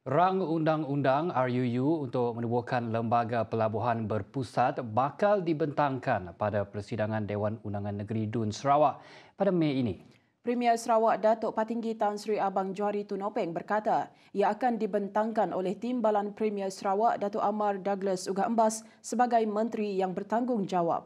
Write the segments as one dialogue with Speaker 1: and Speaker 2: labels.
Speaker 1: Rang Undang-Undang RUU untuk menubuhkan Lembaga Pelabuhan Berpusat bakal dibentangkan pada persidangan Dewan Undangan Negeri Dun Sarawak pada Mei ini.
Speaker 2: Premier Sarawak Datuk Patinggi Tan Sri Abang Johari Tunopeng berkata ia akan dibentangkan oleh Timbalan Premier Sarawak Datuk Amar Douglas Uga Embas sebagai menteri yang bertanggungjawab.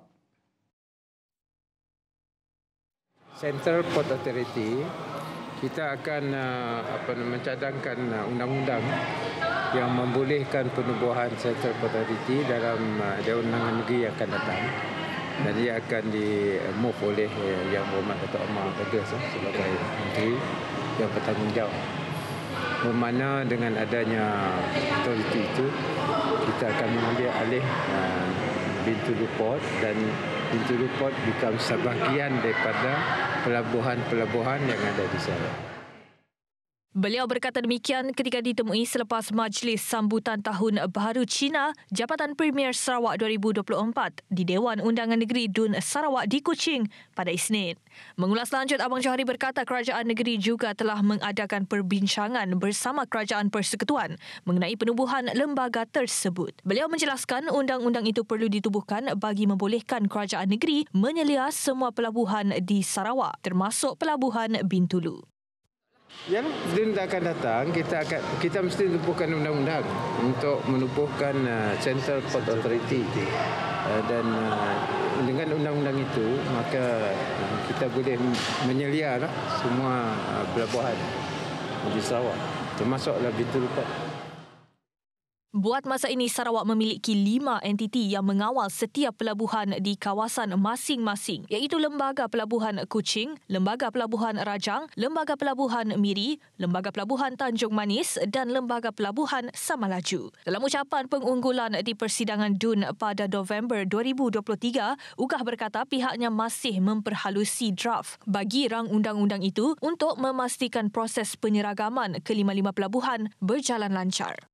Speaker 3: Central Port Authority, kita akan mencadangkan undang-undang yang membolehkan penubuhan Central Port Authority dalam Dewan Undangan Negeri yang akan datang. Dan ia akan di-move oleh Yang Berhormat Datuk Amar Douglas sebagai menteri yang bertanggungjawab. Bermakna dengan adanya authority itu, kita akan mengambil alih Bintulu Port dan Bintulu Port become sebahagian daripada pelabuhan-pelabuhan yang ada di Sarawak.
Speaker 4: Beliau berkata demikian ketika ditemui selepas Majlis Sambutan Tahun Baharu Cina Jabatan Premier Sarawak 2024 di Dewan Undangan Negeri Dun Sarawak di Kuching pada Isnin. Mengulas lanjut, Abang Johari berkata kerajaan negeri juga telah mengadakan perbincangan bersama Kerajaan Persekutuan mengenai penubuhan lembaga tersebut. Beliau menjelaskan undang-undang itu perlu ditubuhkan bagi membolehkan kerajaan negeri menyelia semua pelabuhan di Sarawak termasuk Pelabuhan Bintulu.
Speaker 3: Yang Dun akan datang, kita mesti tubuhkan undang-undang untuk menubuhkan Central Port Authority dan dengan undang-undang itu maka kita boleh menyelia semua pelabuhan di Sarawak termasuklah Bintulu Port.
Speaker 4: Buat masa ini, Sarawak memiliki 5 entiti yang mengawal setiap pelabuhan di kawasan masing-masing, iaitu Lembaga Pelabuhan Kuching, Lembaga Pelabuhan Rajang, Lembaga Pelabuhan Miri, Lembaga Pelabuhan Tanjung Manis dan Lembaga Pelabuhan Samalaju. Dalam ucapan pengunggulan di persidangan Dun pada November 2023, Ugah berkata pihaknya masih memperhalusi draft bagi rang undang-undang itu untuk memastikan proses penyeragaman ke 5 pelabuhan berjalan lancar.